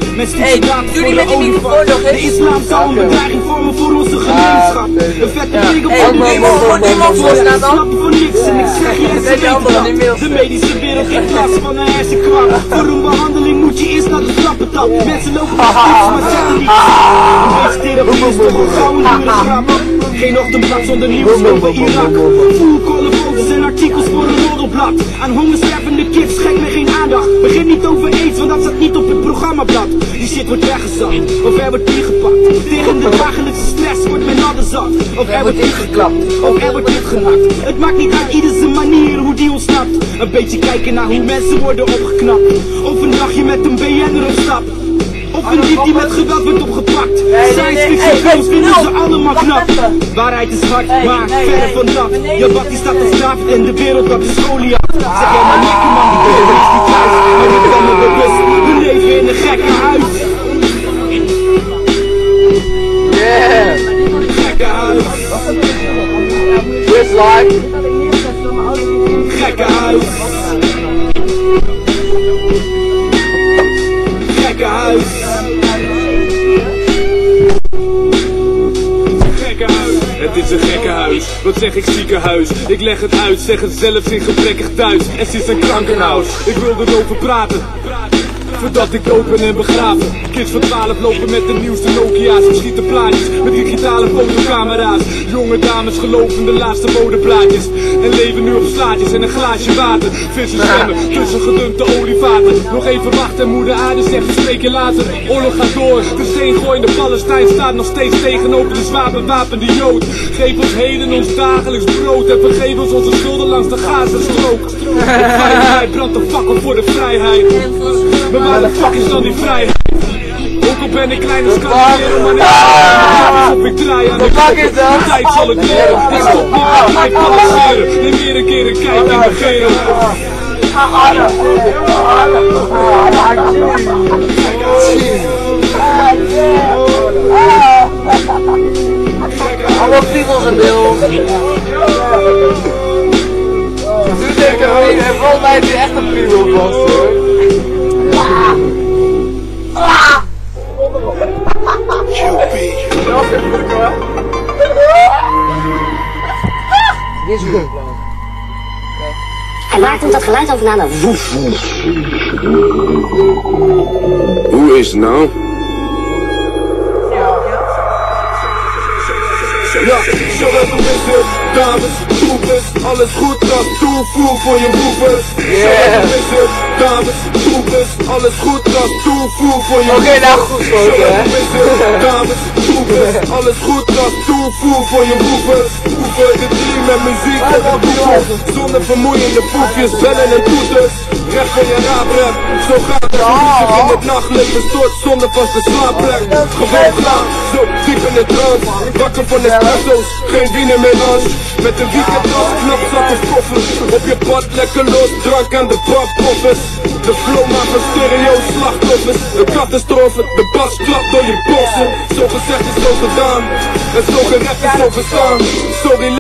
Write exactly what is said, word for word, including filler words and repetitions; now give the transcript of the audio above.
Met stiefdaad voor de olifant. De islam zou een bedreiging vormen voor onze gemeenschap. Een vette prik op de wereld. Snap je voor niks en ik zeg je en ze weten dat. De medische wereld geeft last van een hersenkwam. Voor een behandeling moet je eerst naar de trappentap. Mensen lopen met tips, maar zetten niet. Een beetje therapie is toch een gouden dure grap. Geen ochtendblad zonder nieuws over Irak. Voelkollen, foto's en artikels voor een roddelblad. Aan hongerstervende kids schenk me geen aandacht. Begin niet over aids, want dat staat niet op het programmablad. Die shit wordt weggezakt, of er wordt ingepakt. Tegen de dagelijkse stress wordt men hadden zat. Of er wordt ingeklapt, of er wordt uitgenakt. Het maakt niet uit ieder zijn manier hoe die ontsnapt. Een beetje kijken naar hoe mensen worden opgeknapt. Of een dagje met een B N'er op stap. Of een diep die met geweld wordt opgepakt. Science fiction films vinden ze allemaal knap. Waarheid is hard, maar verre van dat. Je bak die staat als David en de wereld dat is Goliath. Zeg jij maar lekker man, die wereld is niet thuis. Maar ik ben me bewust, we leven in een gekke huis. Yeah! Gekke huis. This life. Gekke huis. Gekke huis. Gekke huis. Het is een gekke huis. Wat zeg ik ziekenhuis? Ik leg het uit, zeg het zelfs in gebrekkig thuis. Het is een krankenhuis. Ik wil erover praten. Voordat ik dood ben en begraven. Kids van twaalf lopen met de nieuwste Nokia's. We schieten plaatjes met digitale fotocamera's. Jonge dames geloven de laatste modeplaatjes. En leven nu op slaatjes en een glaasje water. Vissen zwemmen tussen gedumpte olievaten. Nog even wachten en moeder aarde zegt we spreken later. Oorlog gaat door, de steengooiende Palestijn staat nog steeds tegenover de zwaar bewapende Jood. Geef ons heden ons dagelijks brood en vergeef ons onze schulden langs de Gazastrook. Op vrijheid brandt de fakkel voor de vrijheid. Maar waar de fuck is dan die vrijheid? Ook al ben ik klein als klaar, maar nee, of ik draai aan de knoppen. De tijd zal het leren. Ik stop niet met mij balanceren. Neem weer een keer een kijk en begeren. Allemaal piemels en beeld. Nu denken we, en volgens mij is hij echt een piemel vast hoor. Dit is goed. En waar komt dat geluid over na? Woef. Hoe is het nou? Ja, zowel de wissel, dames, troepers, alles goed als toevoer voor je boevers. Zowel de wissel, dames, troepers, alles goed als toevoer voor je boevers. Oké, nou goed zo, hè. Dames, troepers, alles goed als toevoer voor je boevers. Oefen de drie met muziek en rapier. Zonder vermoeiende poefjes, bellen en toeters. Recht van je raaprep, zo gaat het. Music in het nachtleven stort zonder vaste slaapplek. Gewoon klaar, zo diep in de trance. Wakker van de espresso's, geen wiener meer lunch. Met een weekendtas, knap zakken koffers. Op je pad lekker los, drank aan de bakkoffers. De flow maakt een stereo slachtoffers. De catastrofe, de bas klapt door je bossen. Zo gezegd is zo gedaan, en zo gerecht is zo verstaan. Sorry.